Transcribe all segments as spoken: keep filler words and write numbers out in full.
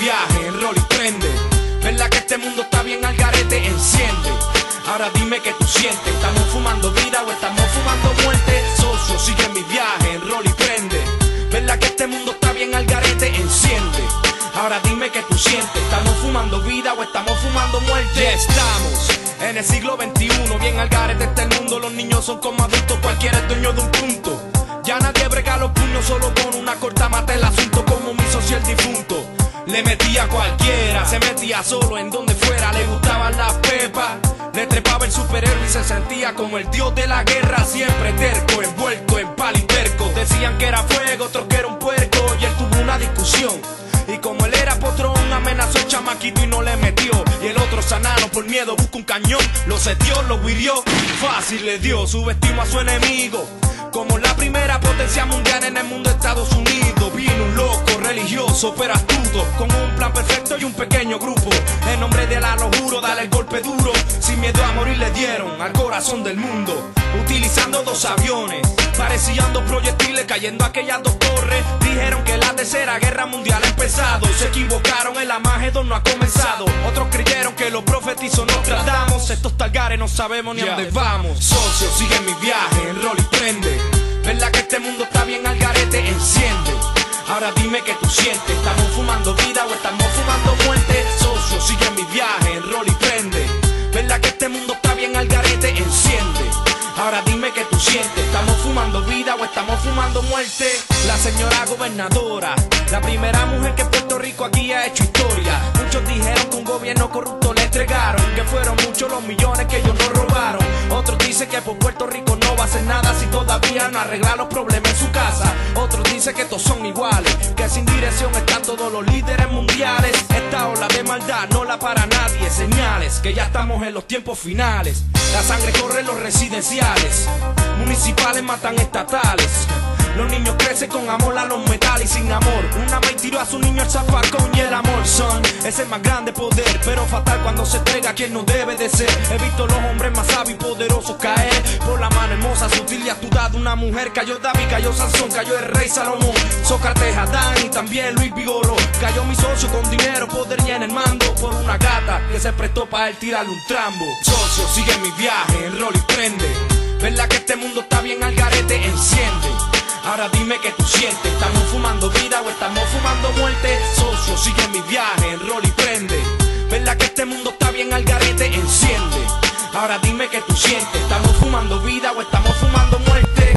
viaje, enrola y prende. ¿Verdad que este mundo está bien al garete? Enciende. Ahora dime qué tú sientes. ¿Estamos fumando vida o estamos fumando muerte? Socio, sigue mi viaje, enrola y prende. ¿Verdad que este mundo está bien al garete? Enciende. Ahora dime qué tú sientes. ¿Estamos fumando vida o estamos fumando muerte? Ya estamos en el siglo veintiuno, bien al garete está el mundo. Los niños son como adultos, cualquiera es dueño de un punto. Ya nadie brega los puños, solo con una corta mata el asunto. Como mi socio el difunto, le metía a cualquiera, se metía solo en donde fuera. Le gustaban las pepas, le trepaba el superhéroe y se sentía como el dios de la guerra. Siempre terco, envuelto en paliterco. Decían que era fuego, otros que era un puerco. Y él tuvo una discusión, y como él era potrón, amenazó el chamaquito y no le metió. Y el otro sanano por miedo busca un cañón, lo setió, lo hirió, fácil le dio. Subestimó a su enemigo como la primera potencia mundial en el mundo, Estados Unidos. Vino un loco religioso pero astuto, con un plan perfecto y un pequeño grupo. En nombre de Alá lo juro, dale el golpe duro. Sin miedo a morir le dieron al corazón del mundo, utilizando dos aviones. Parecían dos proyectiles cayendo a aquellas dos torres. Dijeron que la tercera guerra mundial ha empezado. Se equivocaron, el Amagedón no ha comenzado. Otros creyeron que lo profetizó Nostradamus. Estos talgares no sabemos ni a dónde vamos. Socio, sigue mi viaje, enrola y prende. ¿Verdad que este mundo está bien al garete? Enciende. Ahora dime qué tú sientes. ¿Estamos fumando vida o estamos fumando muerte? Socio, sigue mi viaje, enrola y prende. ¿Verdad que este mundo está bien al garete? Enciende. Ahora dime qué tú sientes. ¿Estamos fumando vida o estamos fumando muerte? La señora gobernadora, la primera mujer que Puerto Rico aquí ha hecho historia. Muchos dijeron que un gobierno corrupto le entregaron, que fueron muchos los millones que ellos no robaron. Otros dicen que por Puerto Rico no va a hacer nada si todavía no arregla los problemas en su casa. Otros dicen que todos son iguales, que sin dirección están todos los líderes mundiales. Esta ola de maldad no la para nadie. Señales que ya estamos en los tiempos finales. La sangre corre en los residenciales, municipales matan estatales. Los niños crecen con amor a los metales y sin amor. Una maíz tiró a su niño el zafacón y el amor, son es el más grande poder, pero fatal cuando se entrega a quien no debe de ser. He visto los hombres más sabios y poderosos caer por la mano hermosa, sutil y astuta de una mujer. Cayó David, cayó Sansón, cayó el rey Salomón, Sócrates, Adán y también Luis Vigoró. Cayó mi socio con dinero, poder y en el mando, por una gata que se prestó para él tirarle un trambo. Socio, sigue mi viaje, enrola y prende. ¿Verdad que este mundo está bien al garete? Enciende. Ahora dime qué tú sientes. ¿Estamos fumando vida o estamos fumando muerte? Socio, sigue mi viaje, enrola y prende. ¿Verdad que este mundo está bien al garete? Enciende. Ahora dime qué tú sientes. ¿Estamos fumando vida o estamos fumando muerte?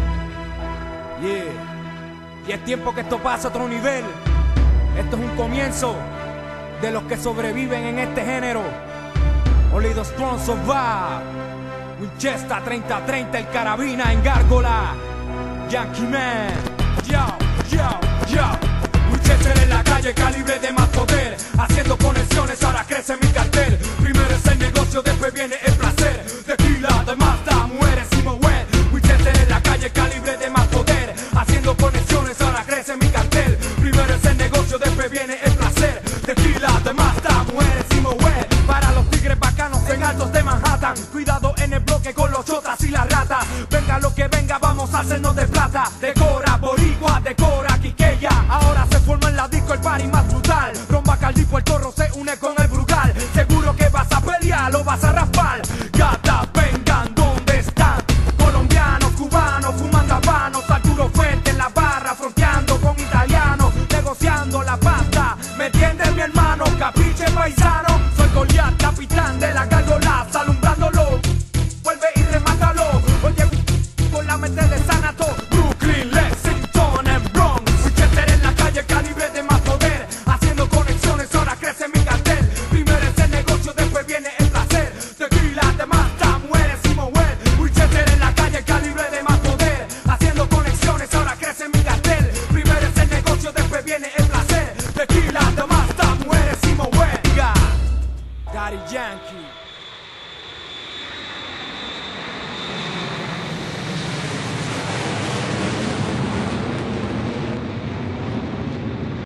Yeah. Y es tiempo que esto pase a otro nivel. Esto es un comienzo de los que sobreviven en este género. Only the strong survive. Winchester treinta treinta, el carabina en gárgola. Yankee Man, yo, yo, yo. Winchester en la calle, calibre de más poder. Haciendo conexiones, ahora crece mi cartel. Primero es el negocio, después viene el placer. Tequila, de Mazda, mujeres y Moet. Winchester en la calle, calibre de más poder. Haciendo conexiones, ahora crece mi cartel. Primero es el negocio, después viene el placer. Tequila, de Mazda, mujeres y Moet. Para los tigres bacanos en altos de Manhattan. Cuidado en el bloque con los chotas y las ratas. Venga lo que venga, vamos a hacernos de plata. Decora, boricua, decora, quiqueya. Ahora se forma en la disco el party más brutal. Ron Bacardi, Puerto Rico se une con el brugal. Seguro que vas a pelear, lo vas a raspar. Gata, vengan, ¿dónde están? Colombianos, cubanos, fumando habanos. Arturo Fuente en la barra, fronteando con italianos. Negociando la pasta, ¿me entiendes mi hermano? Capiche paisano, soy Goliat, capitán de la gárgola. Alumbrándolo, vuelve y remátalo. Oye, con la mente de Sanato. Brooklyn, Lexington en Bronx. Winchester en la calle, calibre de más poder. Haciendo conexiones, ahora crece mi cartel. Primero es el negocio, después viene el placer. Tequila, de Mazda, mujeres y Moet. Winchester en la calle, calibre de más poder. Haciendo conexiones, ahora crece mi cartel. Primero es el negocio, después viene el placer. Tequila, de Mazda, mujeres y Moet. Daddy Yankee.